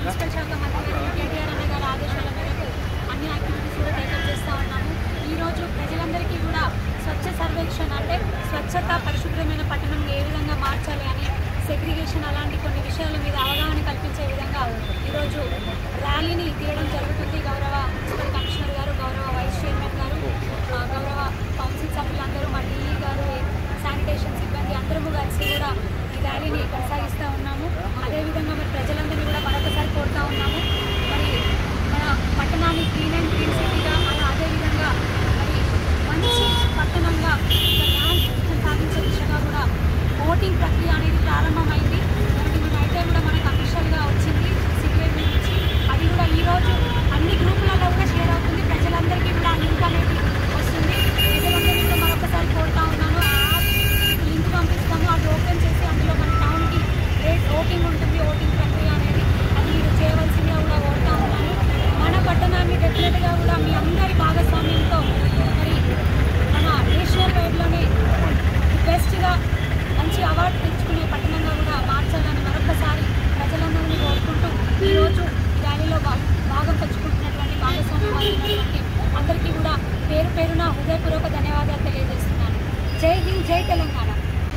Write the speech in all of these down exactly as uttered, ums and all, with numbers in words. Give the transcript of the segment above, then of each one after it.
Municipal శాఖ మంత్రి గారు కేటీఆర్ అన్న గారి ఆదేశాల మేరకు అన్ని యాక్టివిటీస్ కూడా టేకప్ చేస్తూ ఉన్నాము. ఈరోజు ప్రజలందరికీ కూడా స్వచ్ఛ సర్వేక్షణ అంటే స్వచ్ఛత పరిశుభ్రమైన పట్టణం ఏ విధంగా మార్చాలి అని సెగ్రిగేషన్ అలాంటి కొన్ని విషయాల మీద అవగాహన కల్పించే విధంగా ఈరోజు ర్యాలీని తీయడం జరుగుతుంది. గౌరవ మున్సిపల్ కమిషనర్ గారు, గౌరవ వైస్ చైర్మన్ గారు, గౌరవ కౌన్సిల్ సభ్యులందరూ, మా డీఈ గారు, శానిటేషన్ సిబ్బంది అందరము కలిసి కూడా ఈ ర్యాలీని కొనసాగిస్తూ ఉన్నాము. అదేవిధంగా మరి ప్రజలందరినీ కూడా మరొకసారి కోరుతూ ఉన్నాము. మరి మన పట్టణాన్ని క్లీన్ అండ్ గ్రీన్ సిటీగా, అలా అదేవిధంగా మరి మంచి పట్టణంగా సాధించే దిశగా కూడా ఓటింగ్ ప్రక్రియ అనేది ప్రారంభమైంది. మనకి నిన్నైతే కూడా మనకు అఫీషియల్గా వచ్చింది సిపిఐబి నుంచి. అది కూడా ఈరోజు అన్ని గ్రూపులలో కూడా షేర్ అవుతుంది. ప్రజలందరికీ కూడా ఆ లింక్ అనేది వస్తుంది. ప్రజలందరినీ కూడా మరొకసారి కోరుతా ఉన్నాను. ఆ యాప్ లింక్ పంపిస్తాము, అది ఓపెన్ చేసి అందులో మన టౌన్కి రేట్ ఓటింగ్ ఉంటుంది. ఓటింగ్ ప్రక్రియ అనేది అది మీరు చేయవలసిందిగా కూడా కోరుతా ఉన్నాను. మన పట్టణాన్ని డెఫినెట్గా కూడా మీ అందరి భాగస్వామ్యంతో మరి మన నేషనల్ వైడ్లోనే బెస్ట్గా మంచి అవార్డు తెచ్చుకునే పట్టణంగా కూడా మార్చాలని మరొకసారి ప్రజలందరినీ కోరుకుంటూ ఈరోజు ఈ ర్యాలీలో భాగం తెచ్చుకుంటున్నటువంటి భాగస్వామ్యం అవుతున్నటువంటి అందరికీ కూడా పేరు పేరున హృదయపూర్వక ధన్యవాదాలు తెలియజేస్తున్నాను. జై హింద్, జై తెలంగాణ.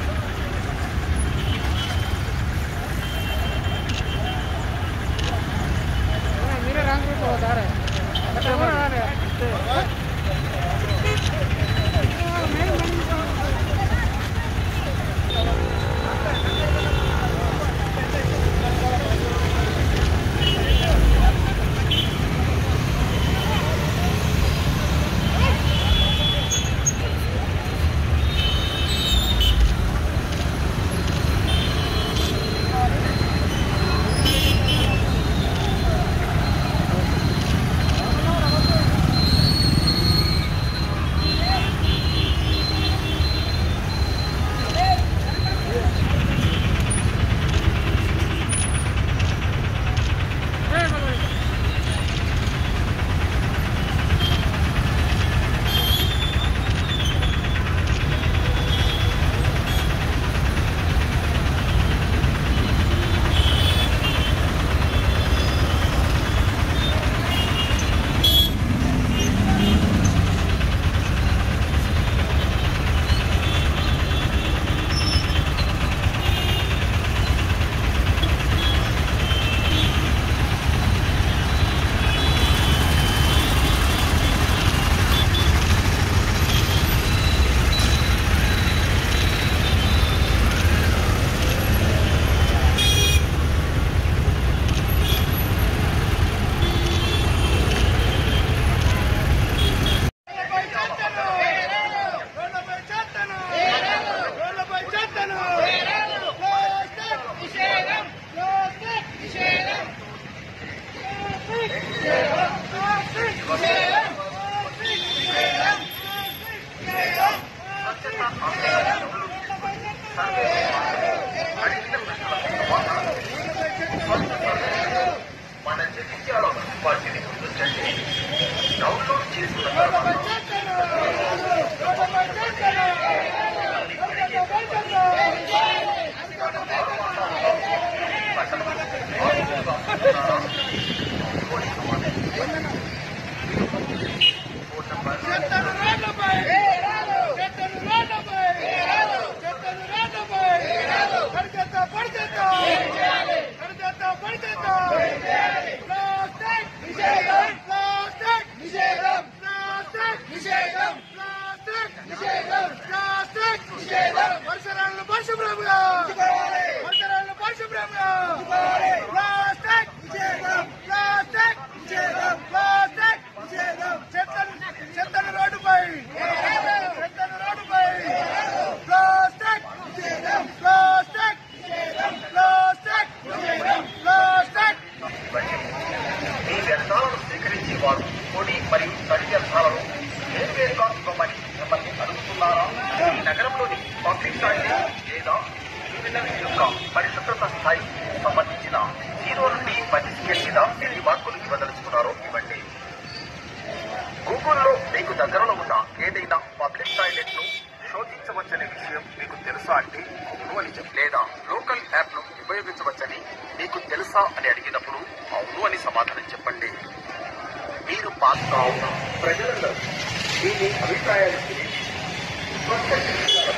నగరంలోని పబ్లిక్ టాయిలెట్ లేదా పరిశుభ్రత స్థాయికి సంబంధించిన జీరో నుండి పది స్కేల్ మీద ఎన్ని మార్కులు ఇవ్వదలుచుకున్నారో ఇవ్వండి. గూగుల్లో మీకు దగ్గరలో ఉన్న ఏదైనా పబ్లిక్ టాయిలెట్ ను శోధించవచ్చనే విషయం మీకు తెలుసా అంటే అవును అని చెప్పి, లేదా లోకల్ యాప్ ను ఉపయోగించవచ్చని మీకు తెలుసా అని అడిగినప్పుడు అవును అవును అని సమాధానం చెప్పండి. మీరు పాస్ కావున ప్రజలందరూ మీ మీ అభిప్రాయాలు తెలియజేసి స్వచ్ఛ